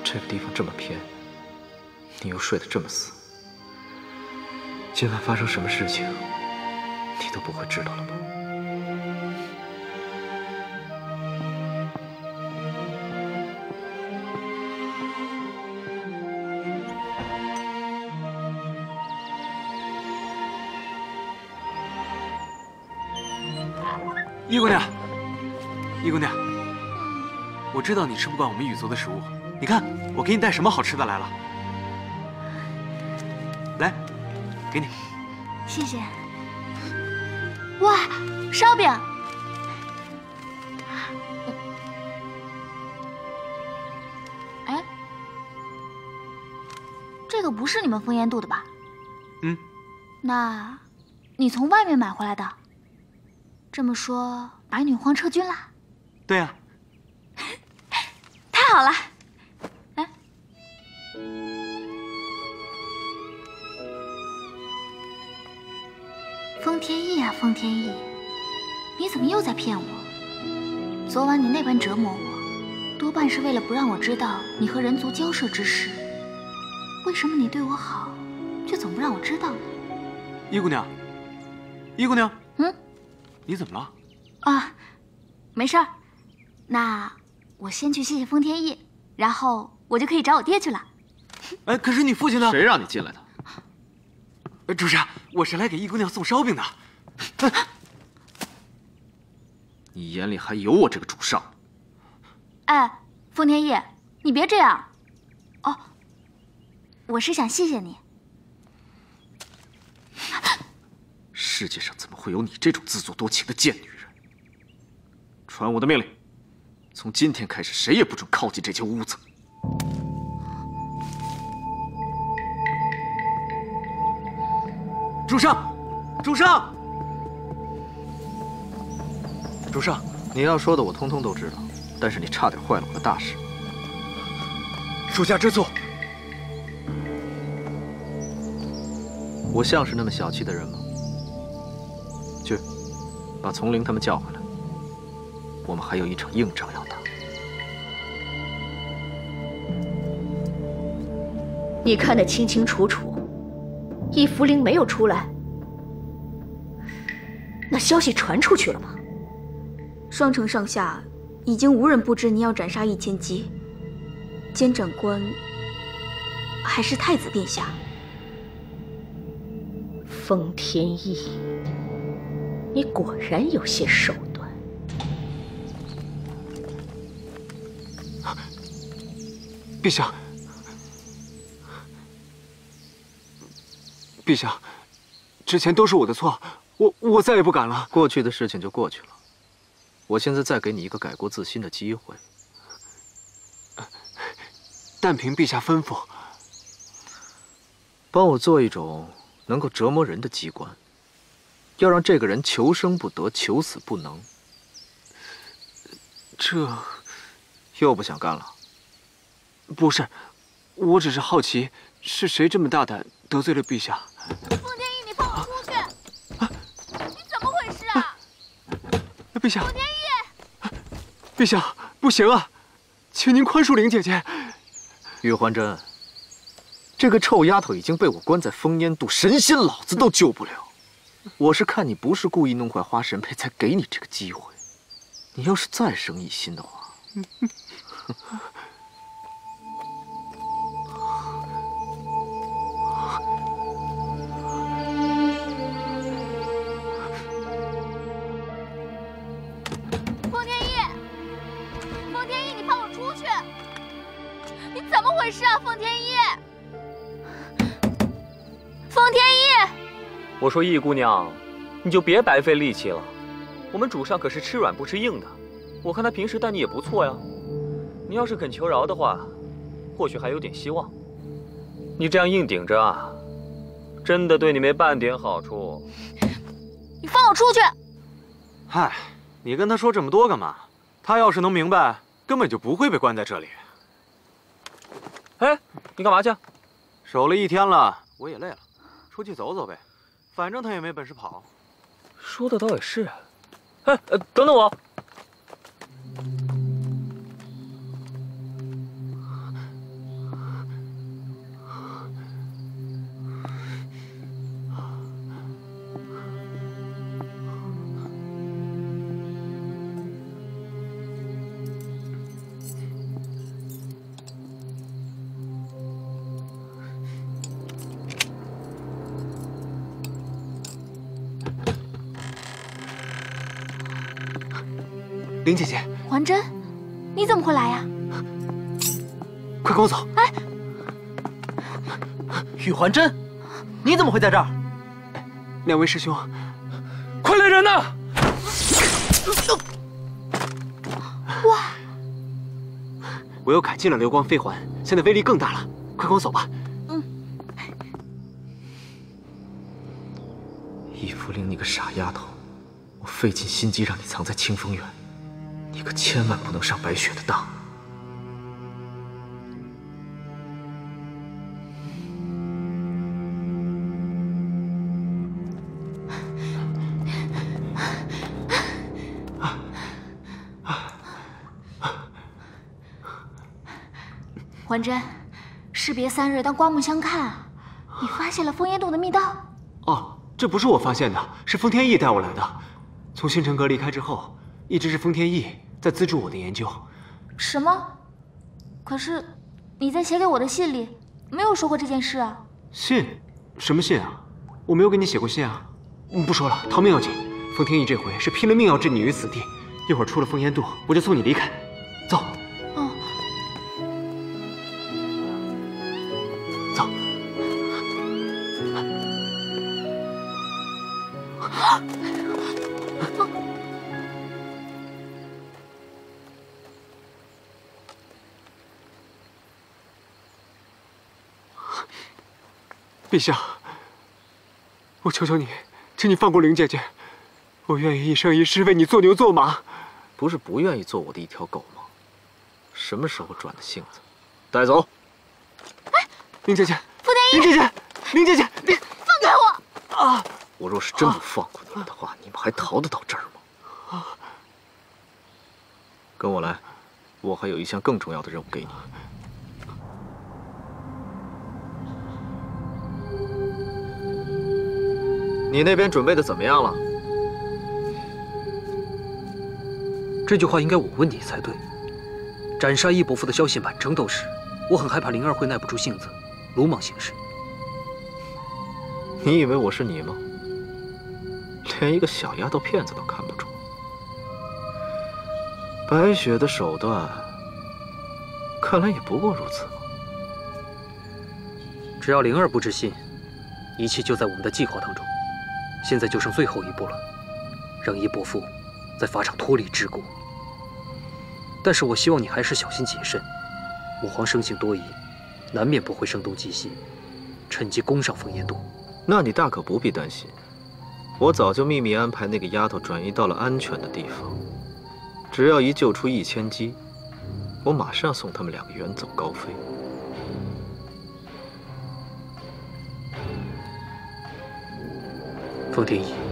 这个地方这么偏，你又睡得这么死，今晚发生什么事情，你都不会知道了吧？ 易姑娘，易姑娘，我知道你吃不惯我们羽族的食物，你看我给你带什么好吃的来了。来，给你。 谢谢。哇，烧饼！哎，这个不是你们丰烟渡的吧？ 嗯。 那，你从外面买回来的？这么说，白女皇撤军了？ 对呀。 太好了！哎，风天翼啊，风天翼，你怎么又在骗我？昨晚你那般折磨我，多半是为了不让我知道你和人族交涉之事。为什么你对我好，却总不让我知道呢？ 易姑娘，易姑娘。 嗯。 你怎么了？ 啊，没事儿。那我先去谢谢风天翼，然后我就可以找我爹去了。 哎，可是你父亲呢？ 谁让你进来的？ 主上，我是来给易姑娘送烧饼的。 你眼里还有我这个主上？ 哎，风天翼，你别这样。哦，我是想谢谢你。 世界上怎么会有你这种自作多情的贱女人？传我的命令，从今天开始，谁也不准靠近这间屋子。 主上，主上，主上， 你要说的我通通都知道，但是你差点坏了我的大事。 属下知错。 我像是那么小气的人吗？去，把丛林他们叫回来，我们还有一场硬仗要打。 你看得清清楚楚，易福灵没有出来，那消息传出去了吗？ 双城上下已经无人不知你要斩杀1000骑，监斩官还是太子殿下。 风天翼，你果然有些手段。 陛下，陛下，之前都是我的错，我再也不敢了。 过去的事情就过去了，我现在再给你一个改过自新的机会。 但凭陛下吩咐， 帮我做一种能够折磨人的机关，要让这个人求生不得，求死不能。 这又不想干了？ 不是，我只是好奇，是谁这么大胆得罪了陛下？ 风天翼，你放我出去！你怎么回事啊？ 陛下， 风天翼， 陛下，不行啊，请您宽恕灵姐姐。 玉环真，这个臭丫头已经被我关在烽烟渡，神仙老子都救不了。我是看你不是故意弄坏花神佩，才给你这个机会。你要是再生一心的话， 风天翼，风天翼，你放我出去！你怎么回事啊，风天翼？风天翼！ 我说易姑娘，你就别白费力气了。我们主上可是吃软不吃硬的，我看他平时待你也不错呀。你要是肯求饶的话，或许还有点希望。你这样硬顶着啊，真的对你没半点好处。 你放我出去！ 嗨，你跟他说这么多干嘛？他要是能明白，根本就不会被关在这里。 哎，你干嘛去？ 守了一天了，我也累了，出去走走呗。反正他也没本事跑。 说的倒也是。哎，等等我。 林姐姐， 还真，你怎么会来呀？ 快跟我走！ 哎， 宇还真，你怎么会在这儿？ 两位师兄， 快来人呐！ 哇！ 我又改进了流光飞环，现在威力更大了。快跟我走吧。 易福灵，你个傻丫头，我费尽心机让你藏在清风院，你可千万不能上白雪的当。 还真，士别3日，当刮目相看啊！你发现了封烟洞的密道？ 哦，这不是我发现的，是封天翼带我来的。从星辰阁离开之后，一直是封天翼在资助我的研究。 什么？可是你在写给我的信里没有说过这件事啊。 信？什么信啊？我没有给你写过信啊。不说了，逃命要紧。封天翼这回是拼了命要置你于死地。一会儿出了封烟洞，我就送你离开。走。 哦。 走。陛下，我求求你，请你放过灵姐姐，我愿意一生一世为你做牛做马。 不是不愿意做我的一条狗吗？什么时候转的性子？带走。 哎， 灵姐姐， 傅天翼， 灵姐姐，灵姐姐，你放开我！ 啊！ 我若是真不放过你们的话，你们还逃得到这儿吗？跟我来，我还有一项更重要的任务给你。你那边准备的怎么样了？ 这句话应该我问你才对。斩杀易伯父的消息满城都是，我很害怕灵儿会耐不住性子，鲁莽行事。 你以为我是你吗？连一个小丫头片子都看不出。白雪的手段，看来也不过如此吧。 只要灵儿不知信，一切就在我们的计划当中。现在就剩最后一步了，让易伯父在法场脱离桎梏。但是我希望你还是小心谨慎。母皇生性多疑，难免不会声东击西，趁机攻上封烟洞。 那你大可不必担心，我早就秘密安排那个丫头转移到了安全的地方。只要一救出1000击，我马上送他们2个远走高飞。 封天翼，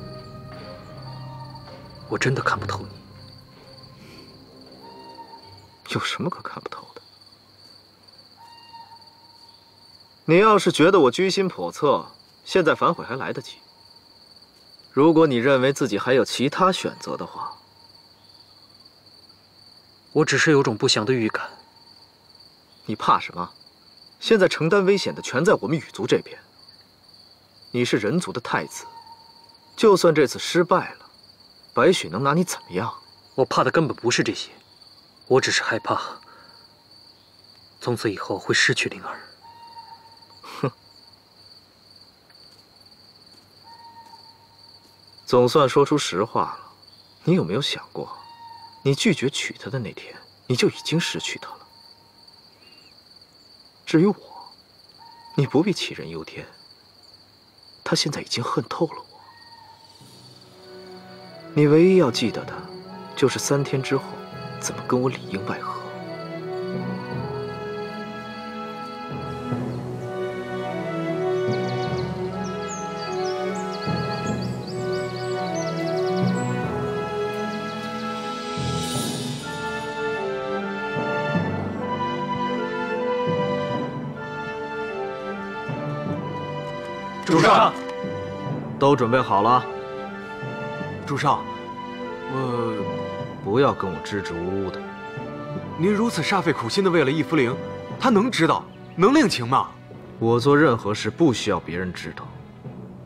我真的看不透你。 有什么可看不透的？你要是觉得我居心叵测，现在反悔还来得及。如果你认为自己还有其他选择的话， 我只是有种不祥的预感。 你怕什么？现在承担危险的全在我们羽族这边。你是人族的太子，就算这次失败了，白雪能拿你怎么样？ 我怕的根本不是这些，我只是害怕从此以后会失去灵儿。 哼，总算说出实话了。你有没有想过，你拒绝娶她的那天，你就已经失去她了？至于我，你不必杞人忧天。他现在已经恨透了我。你唯一要记得的，就是3天之后怎么跟我里应外合。 主上， 都准备好了。 主上， 不要跟我支支吾吾的。 您如此煞费苦心的为了易福灵，他能知道，能领情吗？ 我做任何事不需要别人知道，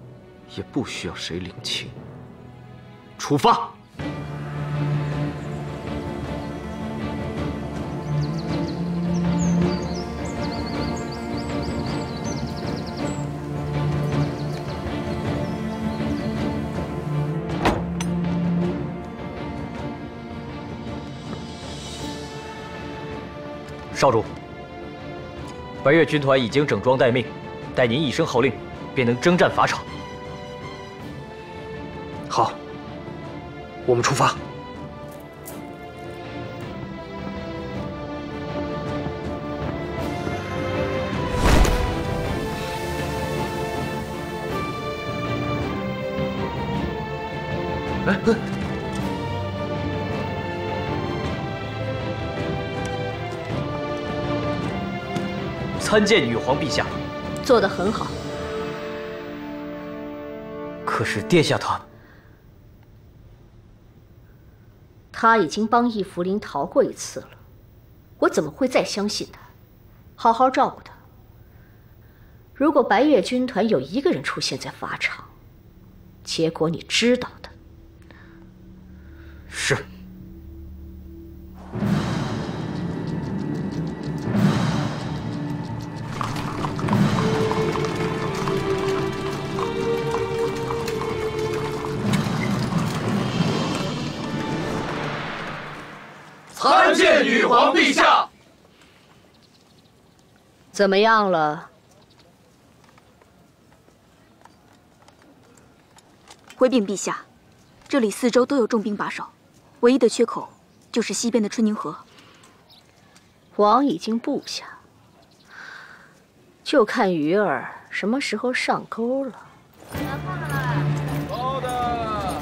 也不需要谁领情。出发。 少主，白月军团已经整装待命，待您一声号令，便能征战法场。 好，我们出发。 参见女皇陛下。 做得很好。 可是殿下他已经帮易福林逃过一次了，我怎么会再相信他？好好照顾他。如果白月军团有一个人出现在法场，结果你知道的。 是。 参见女皇陛下。 怎么样了？ 回禀陛下，这里四周都有重兵把守，唯一的缺口就是西边的春宁河。 王已经布下，就看鱼儿什么时候上钩了。 好的。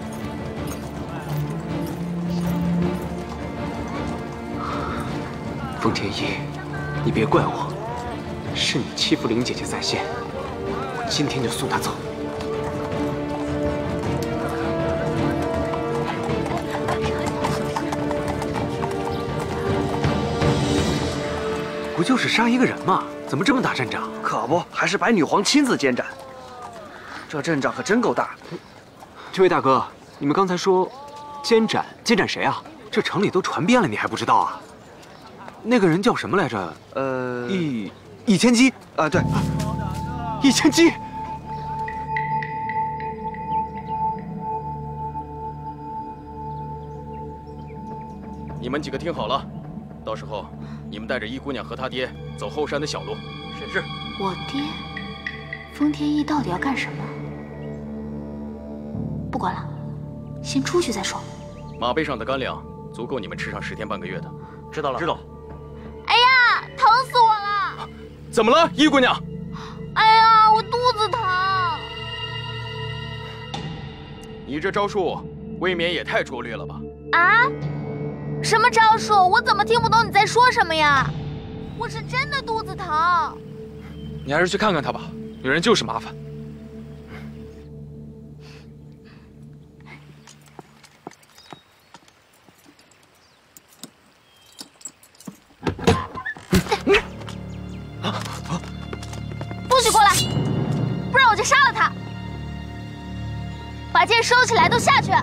风天一，你别怪我，是你欺负林姐姐在先，我今天就送她走。 不就是杀一个人吗？怎么这么大阵仗？ 可不，还是白女皇亲自监斩。这阵仗可真够大。 这位大哥，你们刚才说监斩谁啊？ 这城里都传遍了，你还不知道啊？那个人叫什么来着？易千机啊，对， 易千机。 你们几个听好了，到时候你们带着依姑娘和她爹走后山的小路。 是。 我爹，风天一到底要干什么？不管了，先出去再说。 马背上的干粮足够你们吃上10天半个月的。 知道了。 哎呀，疼死我了！ 怎么了，依姑娘？ 哎呀，我肚子疼。 你这招数未免也太拙劣了吧？ 啊？什么招数？我怎么听不懂你在说什么呀？我是真的肚子疼。 你还是去看看她吧，女人就是麻烦。 不许过来，不然我就杀了他！把剑收起来，都下去！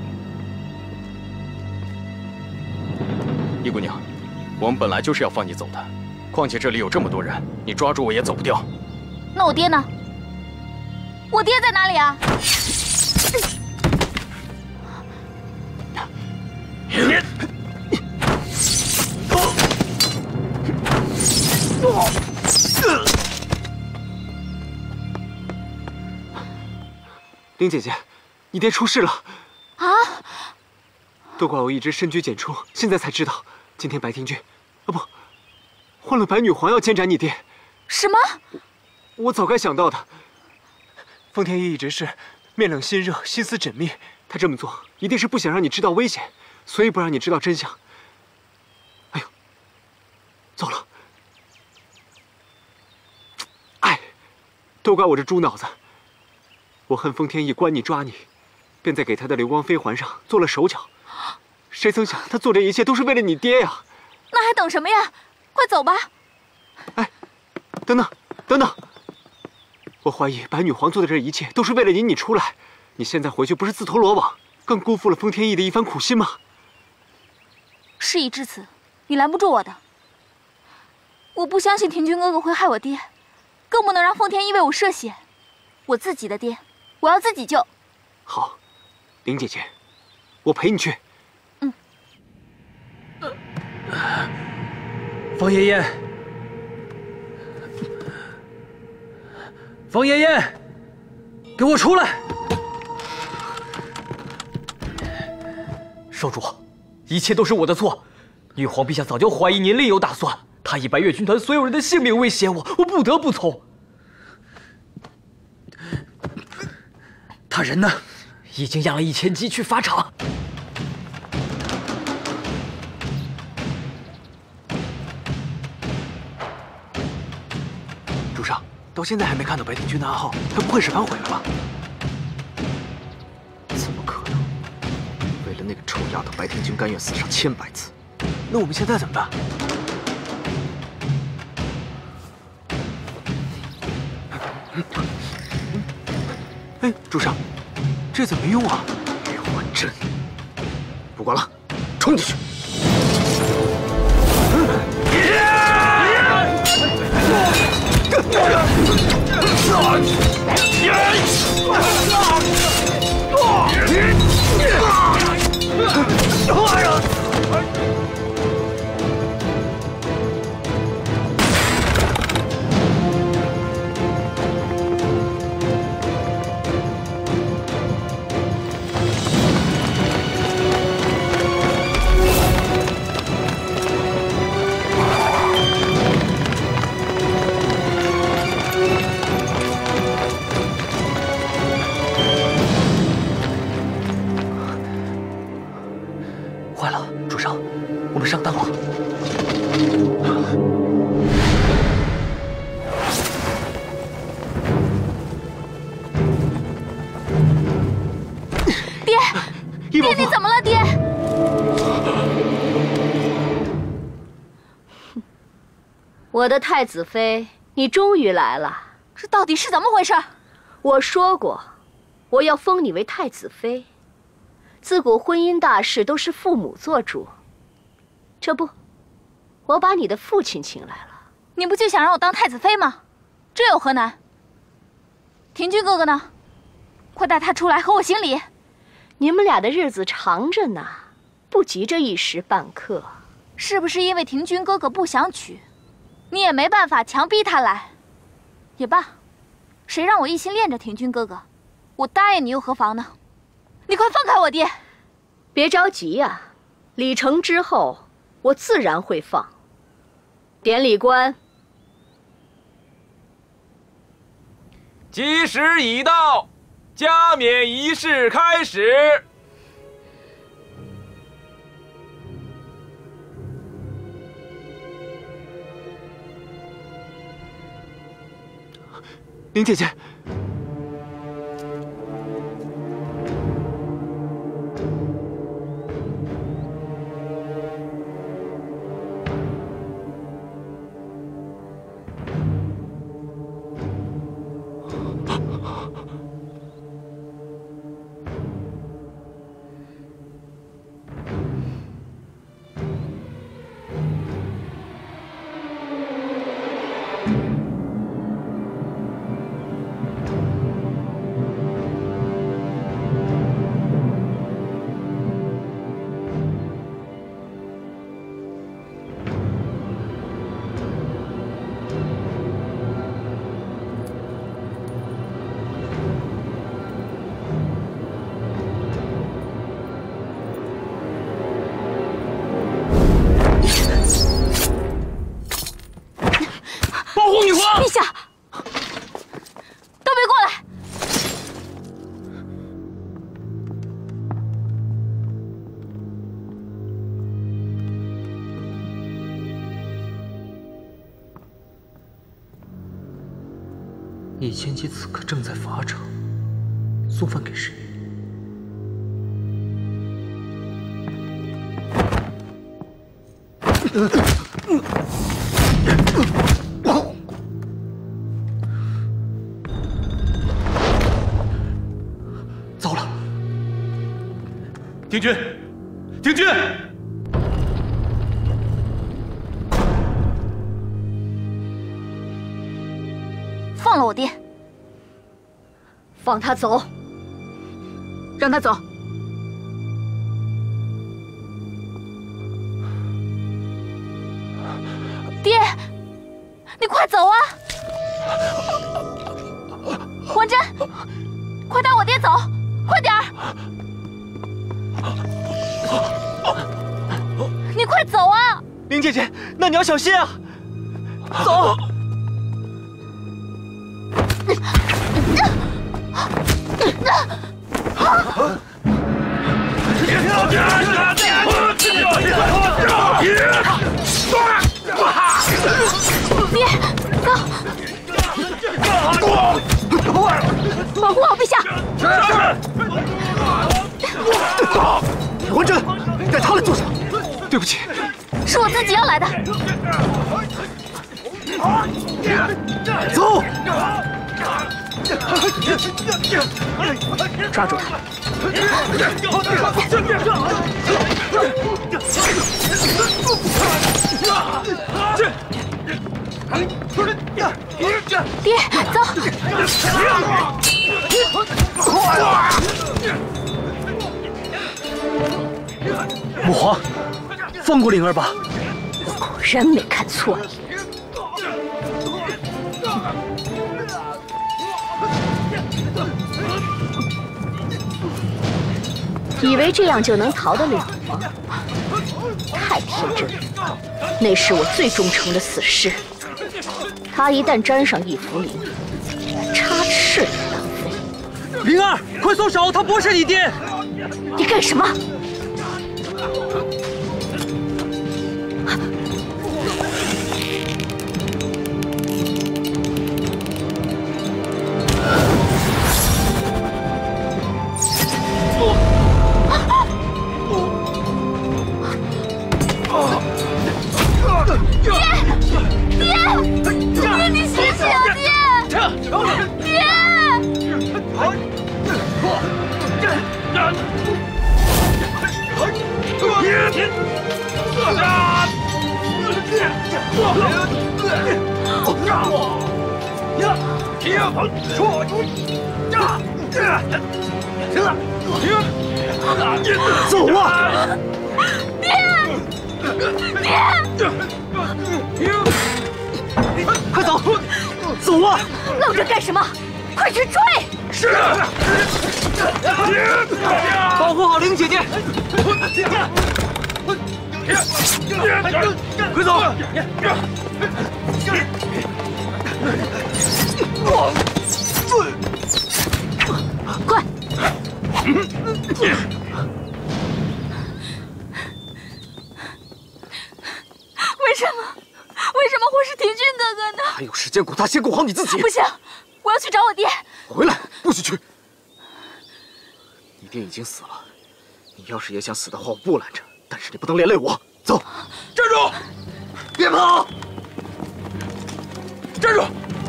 依姑娘，我们本来就是要放你走的，况且这里有这么多人，你抓住我也走不掉。 那我爹呢？我爹在哪里啊？ 林姐姐，你爹出事了！ 啊！ 都怪我一直深居简出，现在才知道，今天白廷君，不，换了白女皇要监斩你爹。 什么？ 我早该想到的。风天一一直是面冷心热，心思缜密，他这么做一定是不想让你知道危险，所以不让你知道真相。哎呦，糟了！哎，都怪我这猪脑子。我恨风天一关你抓你，便在给他的流光飞环上做了手脚。谁曾想他做这一切都是为了你爹呀！ 那还等什么呀？快走吧！ 哎，等等，等等！我怀疑白女皇做的这一切都是为了引你出来。你现在回去不是自投罗网，更辜负了风天一的一番苦心吗？ 事已至此，你拦不住我的。我不相信廷君哥哥会害我爹，更不能让风天一为我涉险。我自己的爹，我要自己救。 好，林姐姐，我陪你去。 方爷爷，方爷爷，给我出来！ 少主，一切都是我的错。玉皇陛下早就怀疑您另有打算，他以白月军团所有人的性命威胁我，我不得不从。 他人呢？ 已经押了1000骑去法场。 主上，到现在还没看到白天军的暗号，他不会是反悔了吧？ 怎么可能？为了那个臭丫头，白天君甘愿死上100次。 那我们现在怎么办？哎，主上，这怎么用啊？ 玉环阵，不管了，冲进去！ 坏了，主上，我们上当了。 爹，爹，你怎么了，爹？ 我的太子妃，你终于来了。 这到底是怎么回事？ 我说过，我要封你为太子妃。自古婚姻大事都是父母做主，这不，我把你的父亲请来了。 你不就想让我当太子妃吗？这有何难？廷君哥哥呢？快带他出来和我行礼。 你们俩的日子长着呢，不急着一时半刻。 是不是因为廷君哥哥不想娶，你也没办法强逼他来？也罢，谁让我一心恋着廷君哥哥，我答应你又何妨呢？你快放开我爹！ 别着急呀，礼成之后，我自然会放。典礼官， 吉时已到，加冕仪式开始。 宁姐姐。 陛下，都别过来！ 1000骑此刻正在法场，送饭给谁？糟了！ 廷君，廷君！ 放了我爹！ 放他走！ 让他走！ 爹，你快走啊！婉珍，快带我爹走，快点儿！你快走啊！ 林姐姐，那你要小心啊！走。 爹，走！保护好陛下！ 婉珍，带他来做什么？ 对不起， 是我自己要来的。 走！ 抓住他！ 爹，走！ 母皇，放过灵儿吧。 果然没看错你。以为这样就能逃得了吗？太天真了！那是我最忠诚的死士，他一旦沾上易服灵，插翅也浪费。 灵儿，快松手，他不是你爹！ 你干什么？ 爹，你醒醒啊！爹！ 走啊！ 快走！走啊！ 愣着干什么？快去追！ 是。保护好灵姐姐！快走！ 快！为什么会是廷俊哥哥呢？ 还有时间管他，先顾好你自己。 不行，我要去找我爹。 回来，不许去！你爹已经死了，你要是也想死的话，我不拦着，但是你不能连累我。走， 站住！ 别跑！ 站住！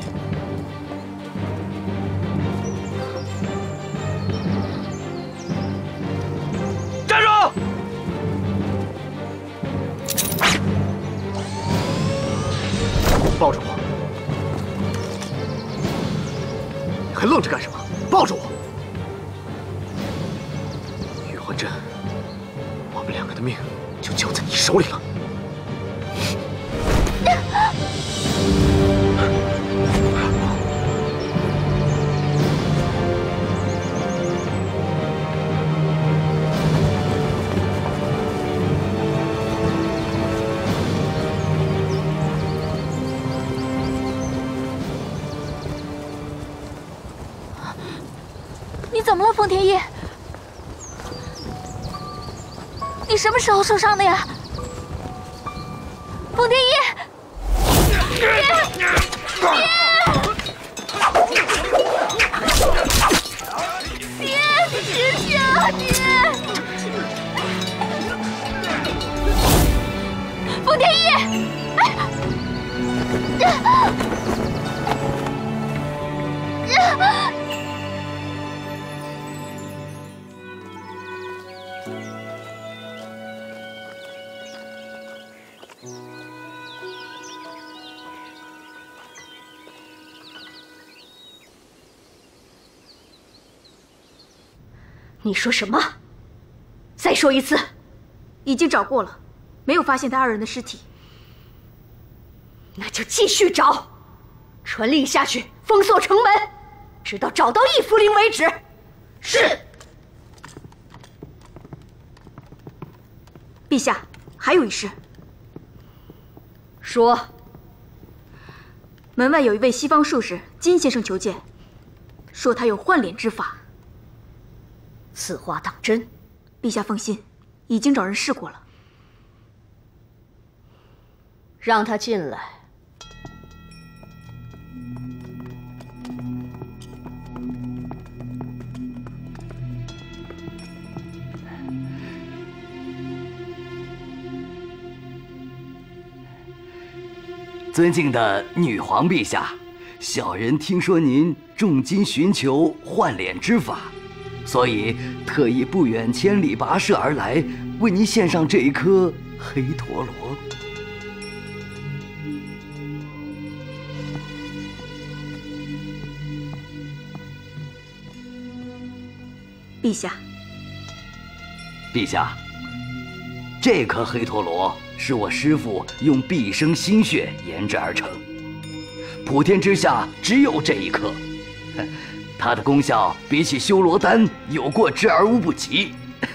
站住！ 抱着我！你还愣着干什么？抱着我！玉环镇，我们两个的命就交在你手里了。 你怎么了，风天翼？你什么时候受伤的呀？风天翼，爹，你醒醒啊，爹！风天翼， 你说什么？再说一次。 已经找过了，没有发现他二人的尸体。 那就继续找，传令下去，封锁城门，直到找到易福灵为止。 是。陛下，还有一事。 说。 门外有一位西方术士金先生求见，说他有换脸之法。 此话当真？ 陛下放心，已经找人试过了。 让他进来。 尊敬的女皇陛下，小人听说您重金寻求换脸之法，所以特意不远千里跋涉而来，为您献上这一颗黑陀罗。 陛下， 陛下，这颗黑陀罗是我师父用毕生心血研制而成，普天之下只有这一颗，它的功效比起修罗丹有过之而无不及。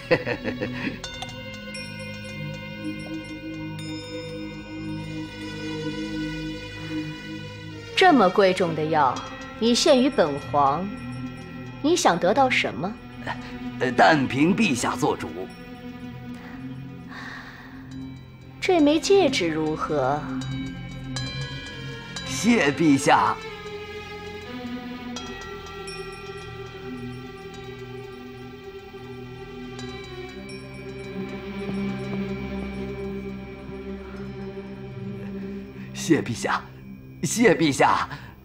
这么贵重的药，你献于本皇，你想得到什么？ 但凭陛下做主。 这枚戒指如何？ 谢陛下。谢陛下，谢陛下。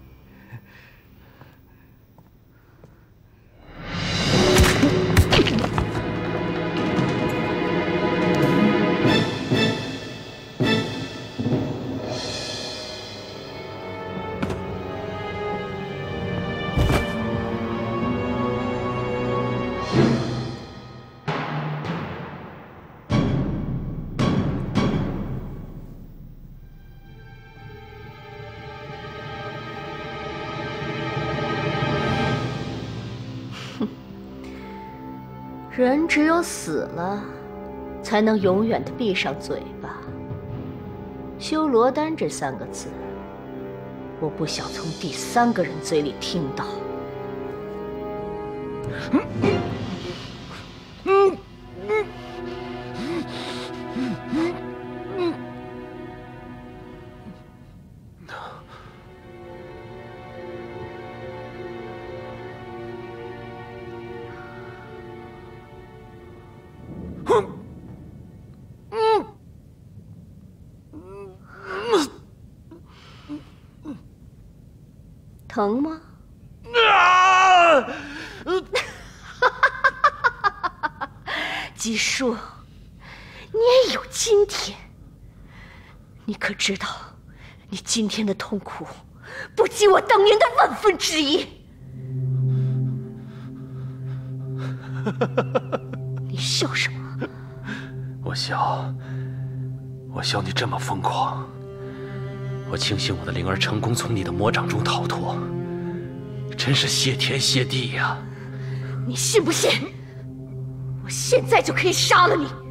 人只有死了，才能永远的闭上嘴巴。修罗丹这3个字，我不想从第3个人嘴里听到。疼吗？姬叔，你也有今天。你可知道，你今天的痛苦，不及我当年的1/1000。你笑什么？ 我笑你这么疯狂。我庆幸我的灵儿成功从你的魔掌中逃脱，真是谢天谢地呀！ 你信不信？我现在就可以杀了你！